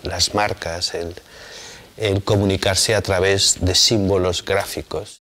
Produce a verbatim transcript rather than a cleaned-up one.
las marcas, el, el comunicarse a través de símbolos gráficos.